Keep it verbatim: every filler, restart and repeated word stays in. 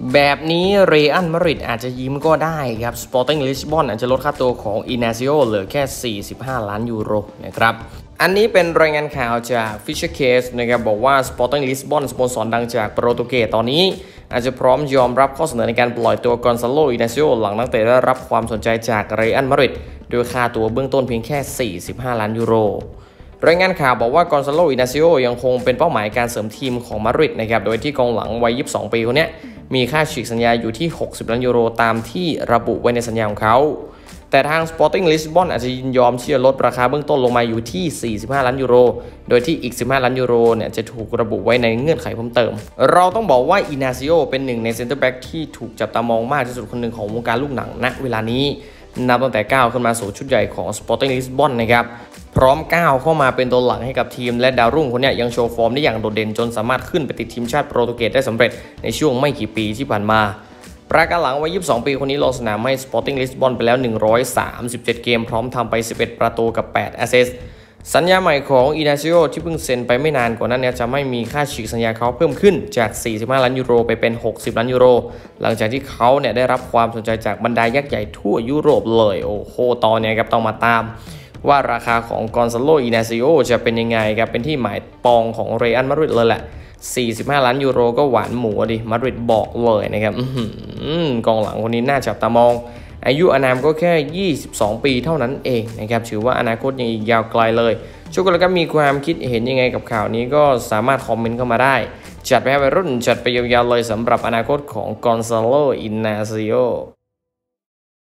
แบบนี้เรอัลมาดริดอาจจะยิ้มก็ได้ครับสปอร์ติ้งลิสบอนอาจจะลดค่าตัวของอินาซิโอเหลือแค่สี่สิบห้าล้านยูโรนะครับอันนี้เป็นรายงานข่าวจาก Fisher Case นะครับบอกว่า Sporting Lisbon สโมสรดังจากโปรตุเกสตอนนี้อาจจะพร้อมยอมรับข้อเสนอในการปล่อยตัวกอนซาโล อินาซิโอหลังนักเตะได้รับความสนใจจากเรอัลมาดริดโดยค่าตัวเบื้องต้นเพียงแค่สี่สิบห้าล้านยูโรรายงานข่าวบอกว่ากอนซาโล อินาซิโอยังคงเป็นเป้าหมายการเสริมทีมของมาดริดนะครับโดยที่กองหลังวัยยี่สิบสองปีคนนี้มีค่าฉีกสัญญาอยู่ที่หกสิบล้านยูโรตามที่ระบุไว้ในสัญญาของเขาแต่ทาง Sporting Lisbon อาจจะยินยอมที่จะลดราคาเบื้องต้นลงมาอยู่ที่สี่สิบห้าล้านยูโรโดยที่อีกสิบห้าล้านยูโรเนี่ยจะถูกระบุไว้ในเงื่อนไขเพิ่มเติมเราต้องบอกว่าอินาซิโอเป็นหนึ่งในเซ็นเตอร์แบ็กที่ถูกจับตามองมากที่สุดคนหนึ่งของวงการลูกหนังณเวลานี้นับตั้งแต่ก้าวขึ้นมาสู่ชุดใหญ่ของ Sporting Lisbon นะครับพร้อมก้าวเข้ามาเป็นตัวหลักให้กับทีมและดาวรุ่งคนนี้ยังโชว์ฟอร์มได้อย่างโดดเด่นจนสามารถขึ้นไปติดทีมชาติโปรตุเกสได้สำเร็จในช่วงไม่กี่ปีที่ผ่านมาประการหลังวัยยี่สิบสองปีคนนี้ลงสนามให้ Sporting Lisbon ไปแล้วหนึ่งร้อยสามสิบเจ็ดเกมพร้อมทำไปสิบเอ็ดประตูกับแปดแอสซิสต์สัญญาใหม่ของอินาซิโอที่เพิ่งเซ็นไปไม่นานกว่านั้นเนี่ยจะไม่มีค่าฉีกสัญญาเขาเพิ่มขึ้นจากสี่สิบห้าล้านยูโรไปเป็นหกสิบล้านยูโรหลังจากที่เขาเนี่ยได้รับความสนใจจากบรรดายักษ์ใหญ่ทั่วยุโรปเลยโอ้โหตอนนี้ครับต้องมาตามว่าราคาของกอนซาโล อินาซิโอจะเป็นยังไงครับเป็นที่หมายปองของเรอัลมาดริดเลยแหละสี่สิบห้าล้านยูโรก็หวานหมูดิมาดริดบอกเลยนะครับกองหลังคนนี้น่าจับตามองอายุอานามก็แค่ยี่สิบสองปีเท่านั้นเองนะครับถือว่าอนาคตยังอีกยาวไกลเลยช่วยกันแล้วก็มีความคิดเห็นยังไงกับข่าวนี้ก็สามารถคอมเมนต์เข้ามาได้จัดไปให้วัยรุ่นจัดไปยาวๆเลยสำหรับอนาคตของกอนซาโล อินาซิโอ